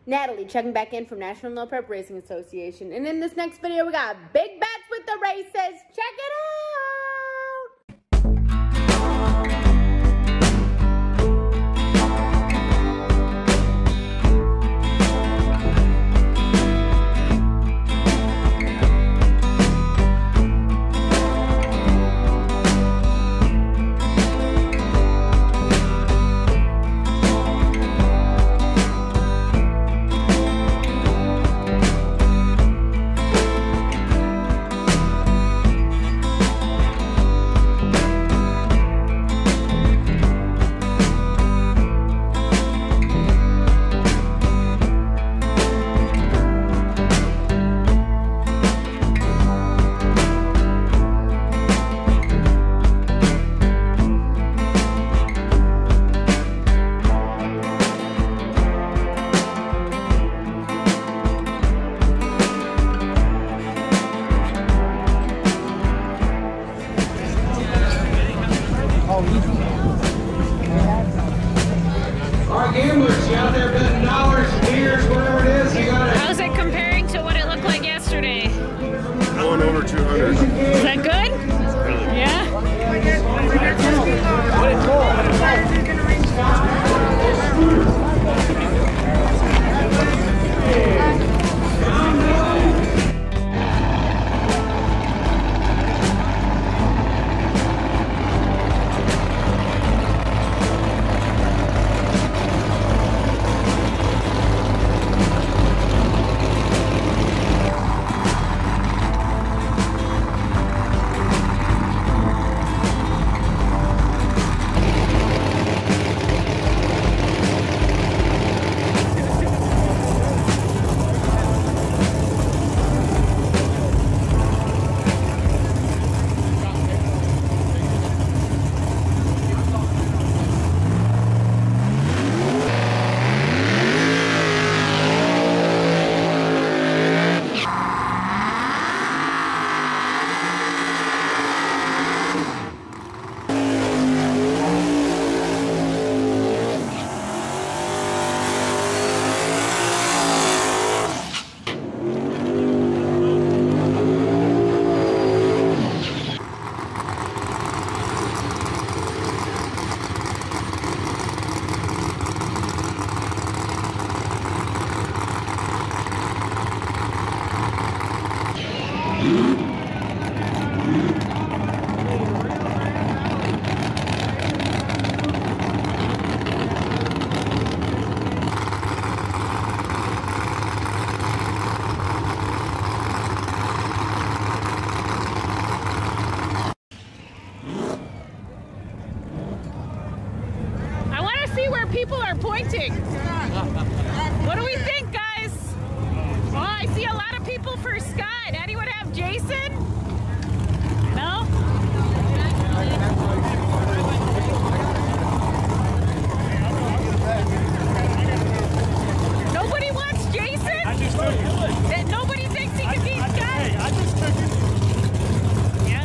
Natalie checking back in from National No Prep Racing Association. And in this next video, we got big bets with the races. Check it out. Our gamblers, you out there betting dollars, beers, whatever it is, you gotta... How's it comparing to what it looked like yesterday? Going over 200. Is that good? Yeah? People are pointing. What do we think, guys? Oh, I see a lot of people for Scott. Anyone have Jason? No? Nobody wants Jason? I just took it. Nobody thinks he can beat Scott? Hey, I just took it. Yeah.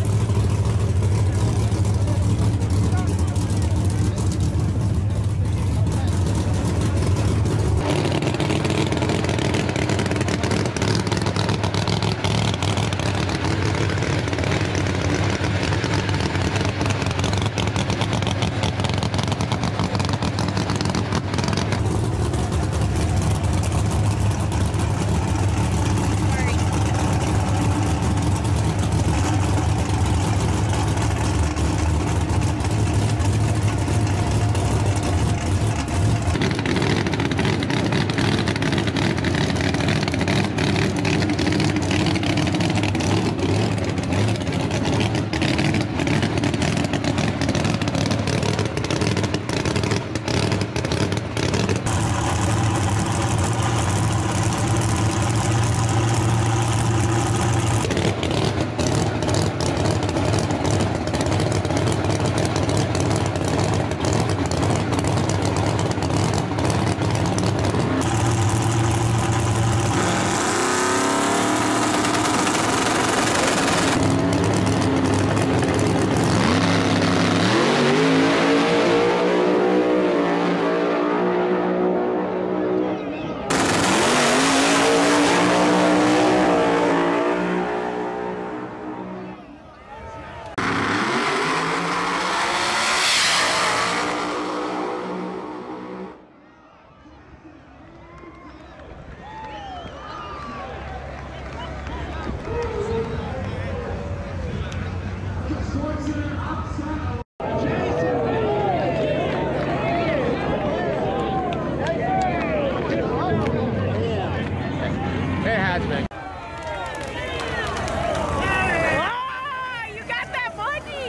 Ah, you got that money!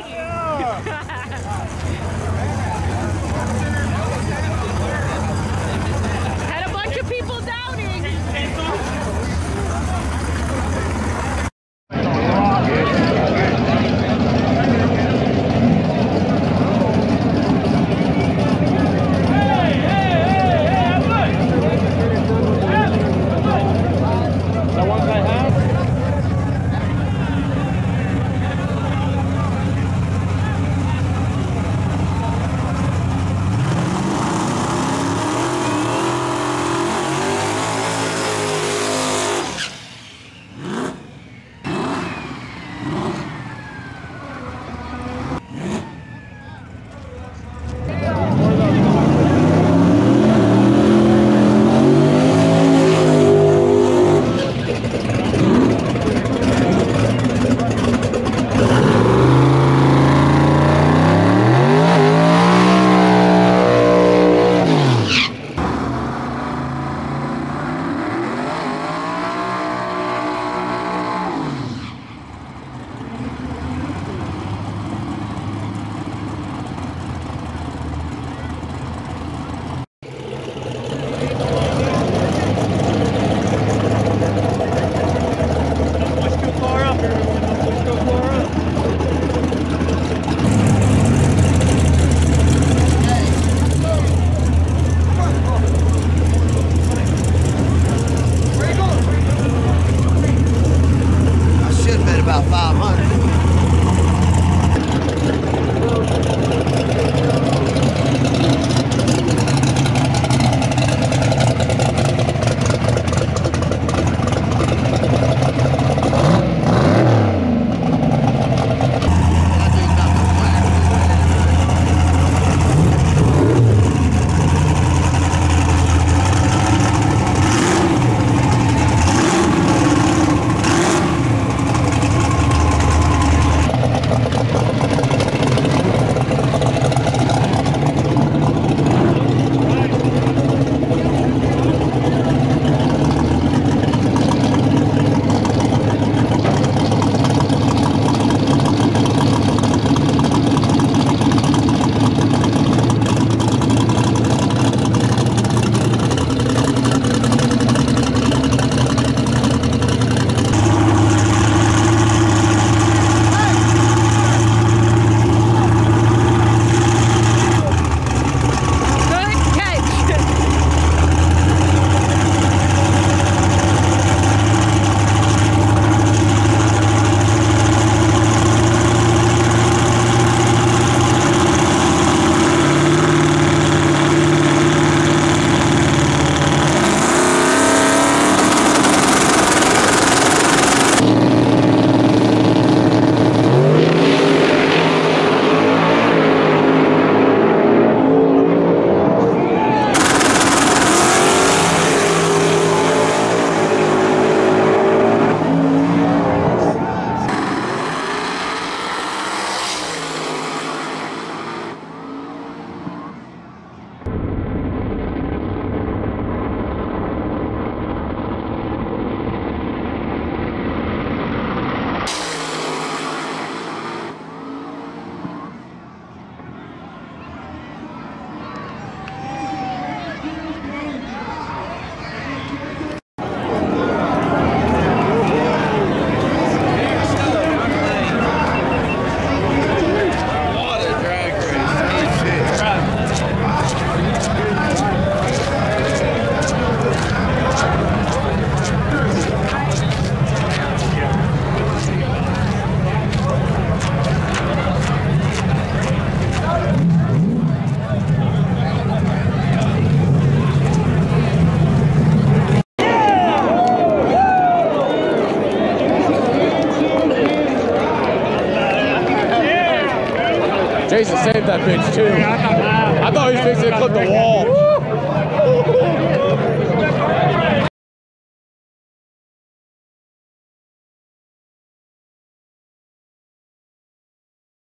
Had a bunch of people doubting. Jason saved that bitch too. I thought he was fixing to clip the wall.